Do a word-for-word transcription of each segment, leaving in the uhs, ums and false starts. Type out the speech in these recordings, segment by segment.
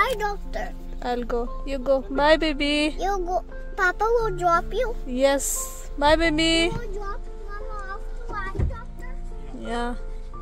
Bye, doctor. I'll go. You go. Bye, baby. You go. Papa will drop you. Yes. Bye, baby. You will drop Mama off to eye doctor. Yeah.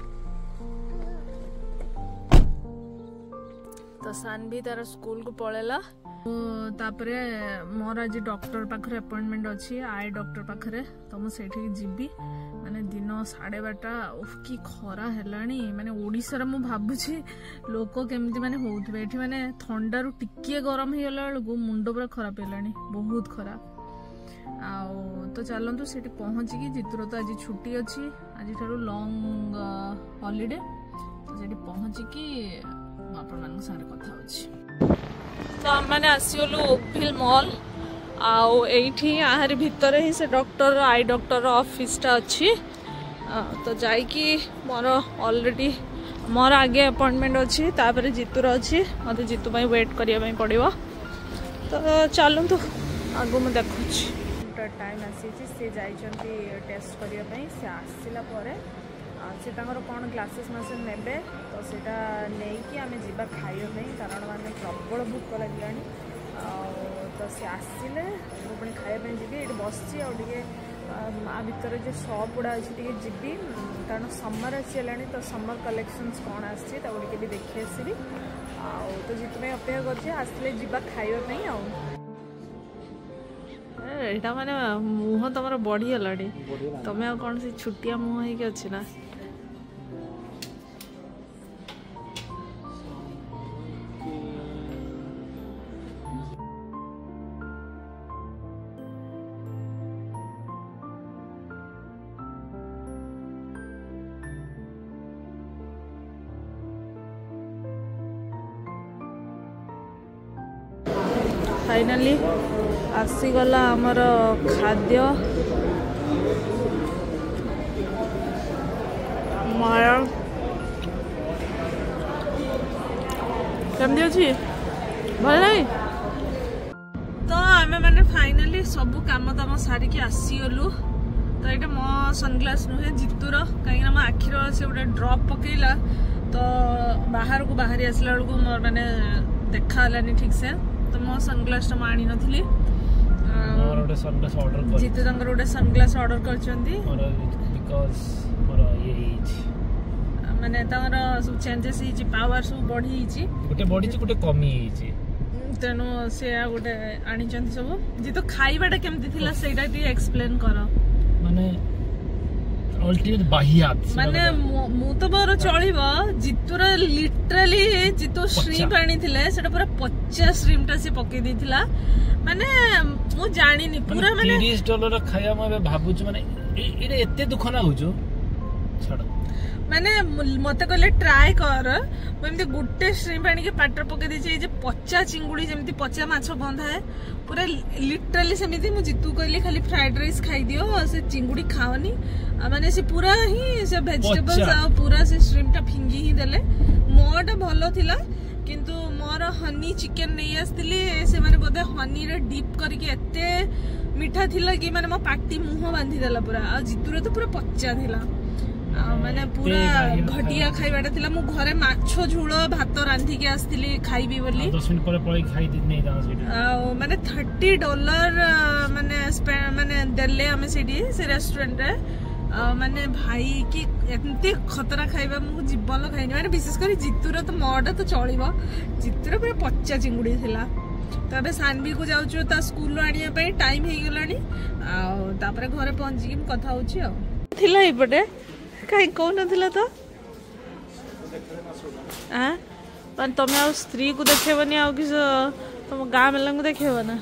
तो सानवी तार school को पळेला तापरे मोर आज doctor पाखरे appointment अच्छी आई doctor पाखरे तो मु सेठी जीबी माने दिन साढ़े बारटा उफ की खरा हेलानी माने ओडिसा रे मु भाबुछी लोक केमती माने होउथबे एठी माने ठंडा रु टिके गरम हे गला बेलगु मुंडो पूरा खराब हेलानी बहुत खराब आ तो चलंतु सेठी पहुंची की जितुर तो आज छुट्टी अच्छी आज थारु लॉन्ग हॉलिडे तो सेठी पहुंची की आपण मान संगे कथा होछि तो हम माने आसीगलु ओकभिल मॉल आउ एठी आहार भितर ही से डॉक्टर आई डॉक्टर ऑफिस टा अछि तो जाई कि मोर ऑलरेडी मोर आगे अपॉइंटमेंट अछि तापर जितुर अछि मते जितु पई वेट करिया पई पड़िबो तो चलु तो आगु म देखुछि टाइम आसी छि से जाई छंती टेस्ट करिया पई से आसिला परे से कौन ग्लासेस मासे ने तो सीटा नहीं कि आम जा खाई कारण मैंने प्रबल भूक लगे तो सी आसिले पुणी खायापी जी ये बस आ भितर जो शॉप गुड़ा अच्छी जी कारण समर आसीगला तो समर कलेक्शंस कौन आसके भी देखी आसवि तो जितने अपेक्षा कर आसले जा खायापी आईटा माने मुह तुम बढ़ीगला तुम आ कौन से छुट्टिया मुह हो अच्छी ना फाइनली आसीगला आमर खाद्य माया केमती अच्छी भल नहीं तो आमे माने फाइनली सबू काम दाम सारिकी आसीगलु तो ये मो सनग्लास नुहे जितुर कहीं मो आखिर से गोटे ड्रप पकेला तो बाहर को बाहरी आसला बेलू मोर माने देखा ठीक से तो मो सनग्लास टा आनी नथिली और गोटे सनग्लास ऑर्डर कर जितु तंगर गोटे सनग्लास ऑर्डर करचंदी और बिकॉज़ मोर ये माने तंगर सब चेंजेस ही पावर सब बढ़ी ही गोटे बढ़ी छि गोटे कमी ही तेनु से गोटे आनी चंदी सब जितु खाइबाटा केमती थिला सेटा ती एक्सप्लेन करो माने अल्टीमेट बाहियात माने मु तो मोर चलिबो जितुर लिटरली जितु श्रिम्प आनी थिले सेटा पूरा पचास श्रिम्प ता से पके दिथिला माने मु जानि नि पूरा माने तीस डॉलर खाया म भाबुच माने एरे एते दुख ना होजो छड माने मते कहले ट्राई कर मते गुट्टे श्रिम्प आनी के पाटर पके दी जे पचा चिंगुडी जेमती पचा माछ बंधा है पूरा लिटरली सेमिति मु जितु कहली खाली फ्राइड राइस खाई दियो से चिंगुडी खाओनी माने से पूरा ही से वेजिटेबल्स आ पूरा से श्रिम्प टा फिंगी ही देले मोटा भलो थिला किंतु मोर हनी चिकन नहीं आसतिली से माने बोधे हनी रे डीप करके एते मीठा थिला कि माने मो पाटी मुंह बांधी देला पूरा आ जितुरे तो पूरा पच्चा थिला माने पूरा घटिया खाइबाटा थिला मु घरे माछो झुळ भात रांधी के आसतिली खाइबी बोली दस मिनिट पर पळी खाइ दि नै दास आ माने तीस डॉलर माने माने देले हमें सेडी से रेस्टोरेंट रे माने भाई कि एते खतरा खाइबा मु जीवन खाइनी माने विशेष कर जितुर तो मोडा तो चलिबो जितुर पूरा पच्चा चिंगुडी थिला तबे सानवी को जाउछु ता स्कूल आनिया पे टाइम हे गेलानी आ तापरे घरे पहुंची कि कथा होछि आ थिला इपटे कहीं कौन नथिला तो हां पर तमे आ स्त्री को देखेबनी आ कि तुम गां मेलन को देखेबो ना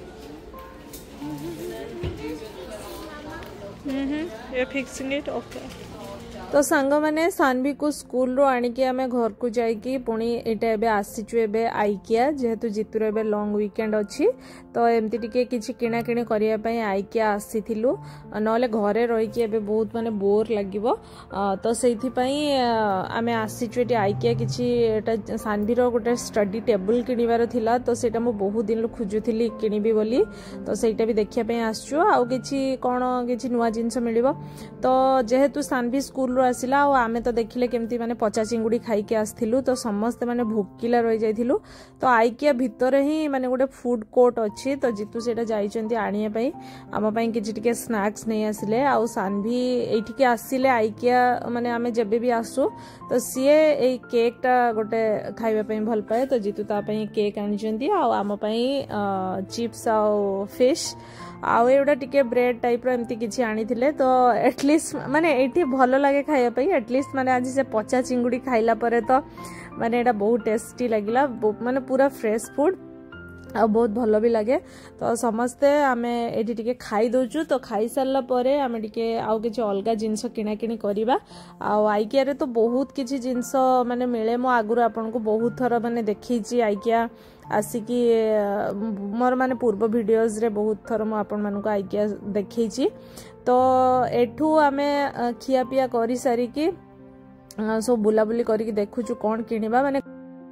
हम्म ये फिक्सिंग इट ओके तो सांग मैंने सानवी को स्कूल रो आनिकी आमे घर को जाइकी पुणी एटा एबे आसीचु एबे आइकिया जेहेतु जितुर एबे लॉन्ग वीकेंड अच्छी तो एमती टिके किछि किना किणी करिया पई आइकिया आसीथिलु नले घरे रहिकी एबे बहुत माने बोर लागिबो तो सेथि पई आमे आसीचु एटी आइकिया किछि एटा सानवी रो गोटे स्टडी टेबल किनिबार थिला तो सेटा मो बहुत दिन खोजुथिली किनिबी बोली तो सेटा भी देखिया पई आसचु आ किछि कोन किछि नुवा जिंस मिलिबो तो जेहेतु सानवी स्कूल आसिला आ आमे तो देखिले केमती माने पचा चिंगुड़ी खाई के आस्थिलु तो समस्त माने भोकिला रही जाइथिलु तो आइकिया भितर ही माने गोटे फूड कोर्ट अछि तो जितु सेटा जाइचंती आनिया पई आम पई किछि टिके स्नैक्स नै आसिले आ सानभी एठी के आसिले आइकिया माने आमे जेबे भी आसु तो सीए ए केक टा गोटे खाइबा पई भल पाए तो जितु ता पई केक आनिचंती आ आम पई चिप्स आ फिश आउ एटा टिके ब्रेड टाइप रो एमती किछि आनी थिले तो एटलिस्ट माने एठी भलो लागे खाइया पई एटलिस्ट माने आज से पचा चिंगुड़ी खाइला परे तो माने एटा बहुत टेस्टी लागिला माने पूरा फ्रेश फूड आ बहुत भलो भी लगे तो समस्ते आमे एठी टिके खाई दोचु तो खाई सारला परे आमे टिके आउ किछि अलगा जिंस किना किनी करिबा आ आइकिया रे तो बहुत किछि जिंस माने मिले मो आगुर आपन को बहुत थर माने देखिछि आइकिया आसिकी मोर माने पूर्व वीडियोस रे बहुत थर मो आपन मानको आइकिया देखिछि तो एठू आमे खिया पिया करी सारी की सो बुला बुली करी की देखुछु कोन किनिबा माने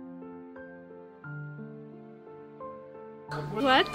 What?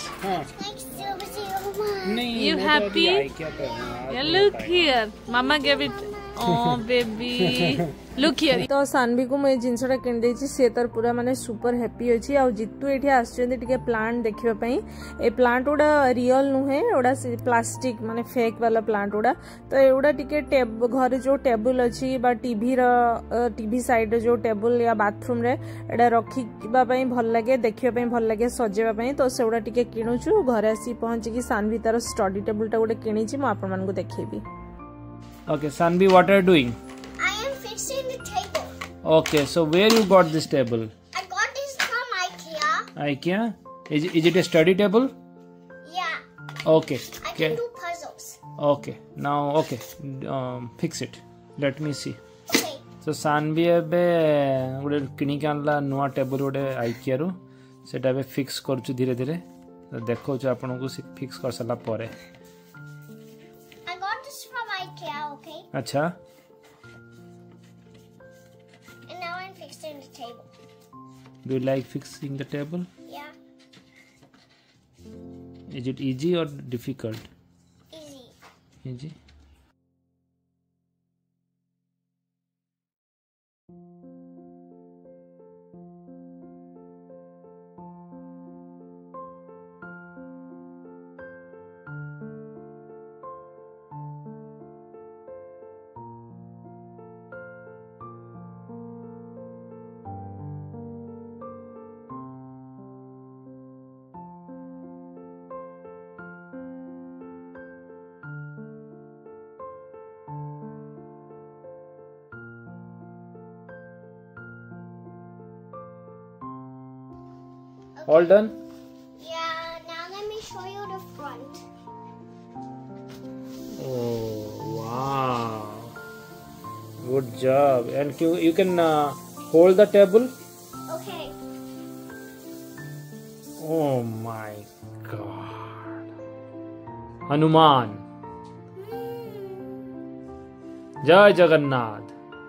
You happy? Yeah, look here. Mama gave it. Oh, baby. Look here. तो सानवी को मैं जिनसटा किन देछि से तर पूरा माने सुपर हैप्पी अछि आ जितु एठी आछेंती टिके प्लांट देखिबा पई ए प्लांट उडा रियल नुहे उडा प्लास्टिक माने फेक वाला प्लांट उडा तो एउडा टिके टेब घर जो टेबल अछि बा टीवी रो टीवी साइड जो टेबल या बाथरूम रे एडा रखिबा पई भल लागे देखिबा पई भल लागे सजेबा पई तो सेउडा टिके किनुछु घरे आसी पहुंची की सानवी तार स्टडी टेबल टा गोटे किनिछि म आपन मान को देखैबी Okay, Sanvi, what are you doing? I am fixing the table. Okay, so where you got this table? I got this from IKEA. IKEA? Is, is it a study table? Yeah. Okay. I Okay. can do puzzles. Okay. Now, okay. Um, fix it. Let me see. Okay. So Sanvi ebe ଗୋଟେ କିଣିକି ଆଣିଲା ନୂଆ table ଗୋଟେ IKEA ରୁ ସେଟା ଏବେ fix କରୁଛୁ ଧୀରେ ଧୀରେ ଦେଖଉଛୁ ଆପଣଙ୍କୁ ଫିକ୍ସ କରିସାରିଲା ପରେ I got this from IKEA, okay? अच्छा And now I'm fixing the table. Do you like fixing the table? Yeah. Is it easy or difficult? Easy. Easy. All done? Yeah, now let me show you the front. Oh, wow. Good job. And you, you can uh, hold the table? Okay. Oh my God. Hanuman. Jai Jagannath.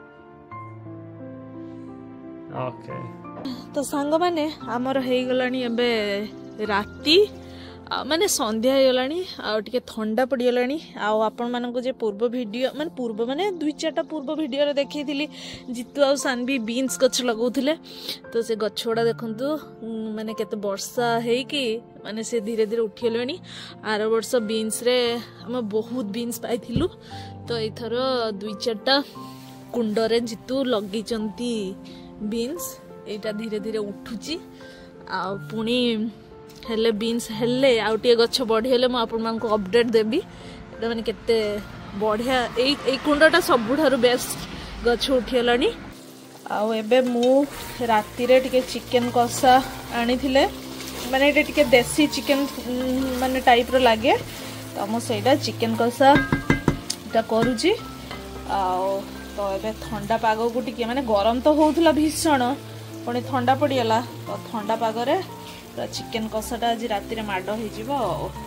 Okay. तो सांग माने आमर हे गलानी एबे राती माने संध्या हे गलानी आ टिके ठंडा पड़ी गलानी आ आपन मानन को जे पूर्व वीडियो माने पूर्व माने दुई चारटा पूर्व वीडियो रे देखैथिली जितु आ सानवी बीन्स गछ लगाउथिले तो से गछोडा देखंतु माने केते वर्षा हे कि माने से धीरे धीरे उठी गलानी आर वर्ष बीन्स रे हम बहुत बीन्स पाइथिलु तो एथर दुई चारटा कुंड रे जितु लगी चंती बीन्स एटा धीरे धीरे उठुची आ पुणी हेले बीन्स हेले आउ टे गछ बढ़ी हेले म आपन मान को अपडेट देबी एटा माने केते बढ़िया ए ए कुंडटा सबुठारु बेस्ट गछ उठियलानी आउ एबे मु राती रे टिके चिकन कसा आनी थिले माने एटा टिके देसी चिकन माने टाइप रो लागे त म सेटा चिकन कसा टा करूची आउ तो एबे ठंडा पागो को टिके माने गरम तो होउथला भीषण पुणी ठंडा पड़गला तो ठंडा पागरे चिकेन कषाटा आज राति माड़ हो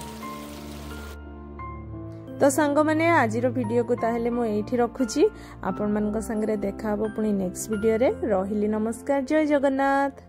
तो सांग मैंने आज वीडियो को ताहले मु एठी रखुची आपण मान संगे देखा पुणी नेक्स्ट वीडियो रे रहिली नमस्कार जय जगन्नाथ।